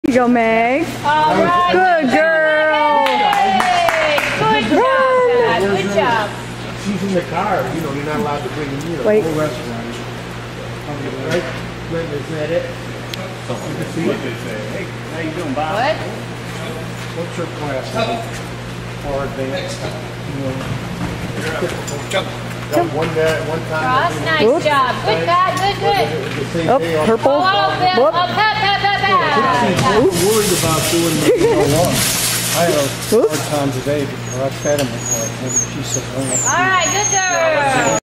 you go, Meg. All right. Good girl. Hey, good job, Dad. Good job. She's in the car. You know, you're not allowed to bring them in. Wait. The whole restaurant. Right? Linda, is that it? You can see it. Hey, how you doing, Bob? What? What's your class? Or advanced? You know, Jump. one time. Ross, nice Whoops. job. Good, Dad. Good, good. The same Oh, day off. purple. Oh, Bill. Whoop. Oh, pat, pat, pat, pat. I'm worried about doing the one. I have Whoops. 4 times a day, but I fed him before. She said, All right, good girl.